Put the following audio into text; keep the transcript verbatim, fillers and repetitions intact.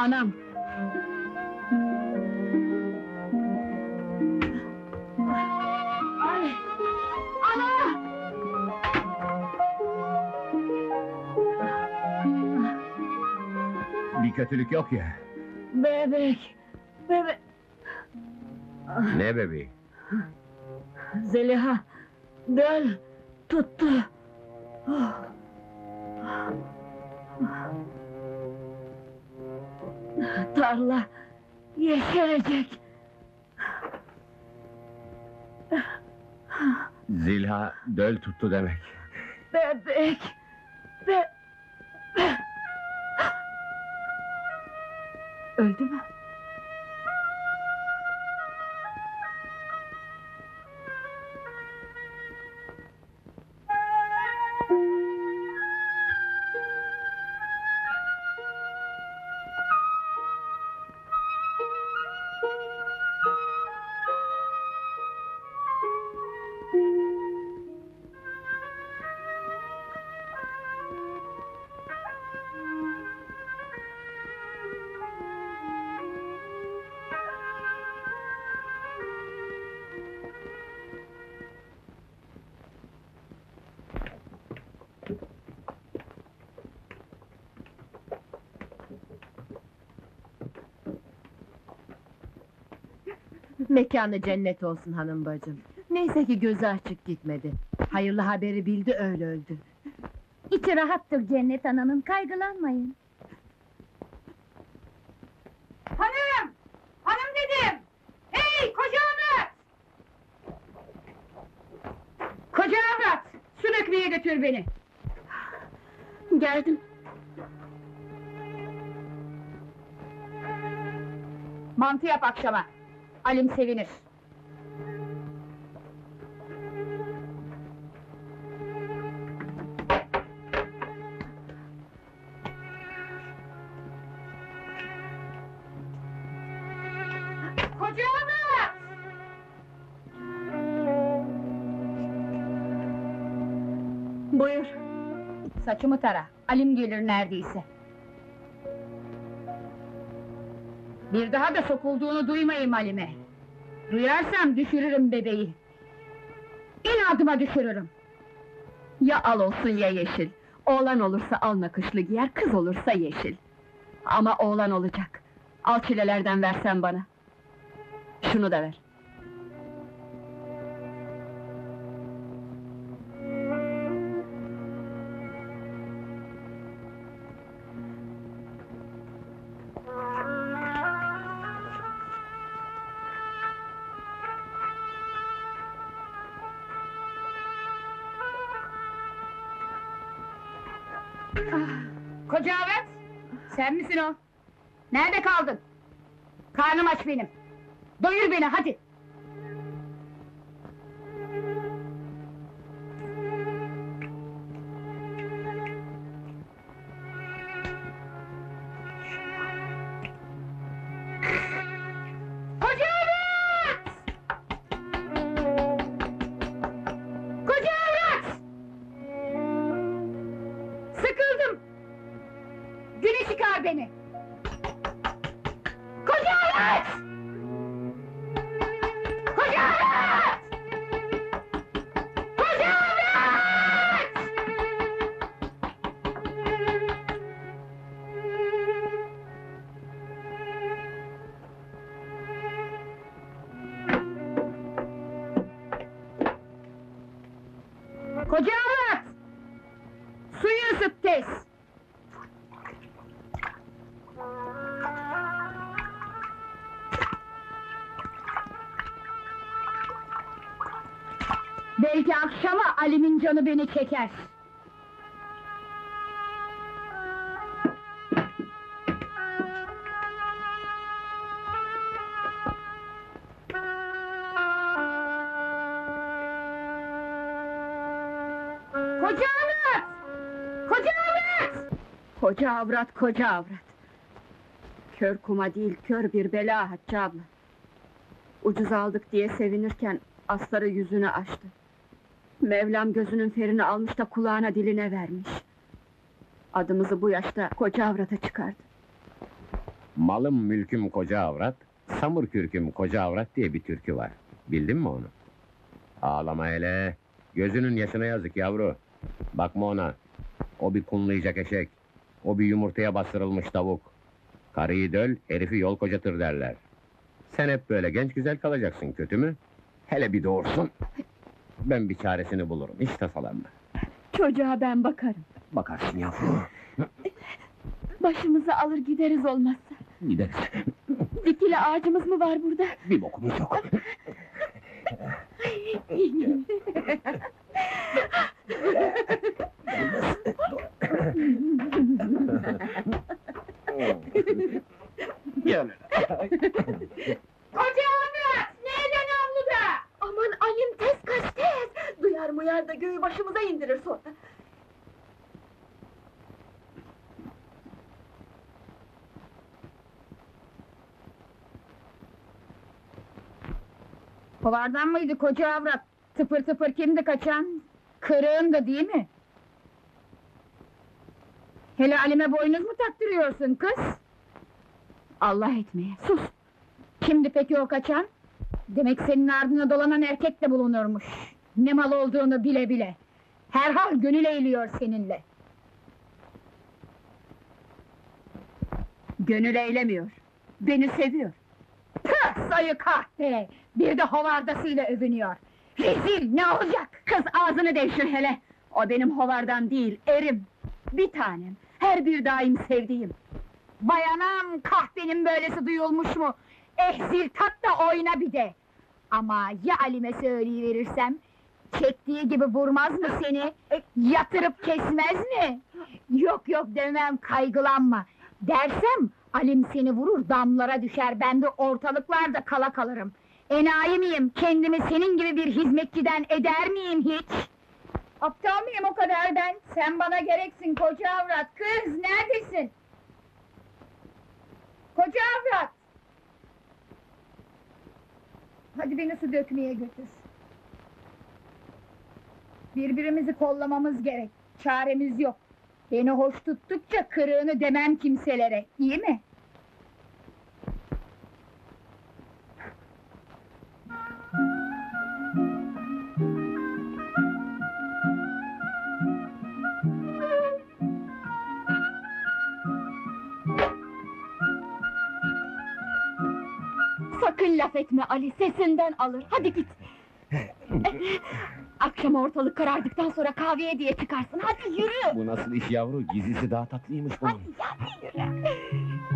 anam! Ay! Ana! Bir kötülük yok ya. Bebek! Bebek! Ne bebeği? Zeliha! Döl! Tuttu! Tarla yeşerecek! Zilha döl tuttu demek. Bebek! Be... Öldü mü? Mekanı cennet olsun hanım bacım. Neyse ki gözü açık gitmedi. Hayırlı haberi bildi, öyle öldü. İçi rahattır Cennet Ana'nın, kaygılanmayın. Hanım! Hanım dedim! Hey koca avrat! Koca avrat! Su dökmeye götür beni! Geldim. Mantı yap akşama! Alim sevinir! Koca avrat! Buyur. Saçımı tara, Alim gelir neredeyse. Bir daha da sokulduğunu duymayayım Alim'e. Duyarsam düşürürüm bebeği. İnadıma düşürürüm. Ya al olsun ya yeşil. Oğlan olursa al nakışlı giyer, kız olursa yeşil. Ama oğlan olacak. Al çilelerden versen bana. Şunu da ver. Koca avrat! Sen misin o? Nerede kaldın? Karnım aç benim. Doyur beni hadi! Koca avrat! Koca avrat! Sıkıldım! Güneş çıkar beni! Koca avrat! Koca avrat! Koca avrat! Koca avrat! Suyu ısıt tez! Belki akşama Alim'in canı beni çeker. Koca avrat! Koca avrat! Koca avrat, koca avrat. Kör kuma değil, kör bir bela Hatice abla. Ucuz aldık diye sevinirken asları yüzüne açtı. Mevlam gözünün ferini almış da kulağına diline vermiş. Adımızı bu yaşta koca avrata çıkardı. Malım mülküm koca avrat, samur kürküm koca avrat diye bir türkü var. Bildin mi onu? Ağlama hele. Gözünün yaşına yazık yavru. Bakma ona. O bir kunlayacak eşek. O bir yumurtaya bastırılmış tavuk. Karıyı döl, herifi yol kocatır derler. Sen hep böyle genç güzel kalacaksın, kötü mü? Hele bir doğursun. Ben bir çaresini bulurum, hiç tasalanma. Çocuğa ben bakarım. Bakarsın yavrum. Başımızı alır gideriz olmazsa. Gideriz. Dikili ağacımız mı var burada? Bir bokumuz yok. Gel. Koca avrat! Nereden avluda? Aman Alim tez kaç tez! Duyar muyar da göğü başımıza indirir sonra. Kovardan mıydı koca avrat? Tıpır tıpır kimdi kaçan? Kırığın da değil mi? Hele Alime boynuz mu taktırıyorsun kız? Allah etmeye, sus! Kimdi peki o kaçan? Demek senin ardına dolanan erkek de bulunurmuş. Ne mal olduğunu bile bile. Herhal gönül eğiliyor seninle. Gönül eylemiyor, beni seviyor. Pıh, sayı kahpe! Bir de hovardasıyla övünüyor. Rezil, ne olacak? Kız ağzını devşir hele! O benim hovardan değil, erim! Bir tanem, her bir daim sevdiğim! Vay anam, kahpenin böylesi duyulmuş mu? Eh zil tat da oyna bir de! Ama ya Alime söyleyiverirsem? Çektiği gibi vurmaz mı seni? Yatırıp kesmez mi? Yok yok demem, kaygılanma! Dersem, Alim seni vurur, damlara düşer, ben de ortalıklarda kala kalırım. Enayi miyim, kendimi senin gibi bir hizmetçiden eder miyim hiç? Aptal mıyım o kadar ben? Sen bana gereksin koca avrat, kız neredesin? Koca avrat! Hadi beni su dökmeye götür. Birbirimizi kollamamız gerek, çaremiz yok. Beni hoş tuttukça kırığını demem kimselere, iyi mi? Sakın laf etme Ali, sesinden alır, hadi git! Akşam ortalık karardıktan sonra kahveye diye çıkarsın, hadi yürü! Bu nasıl iş yavru? Gizlisi daha tatlıymış bunun. Hadi, hadi yürü!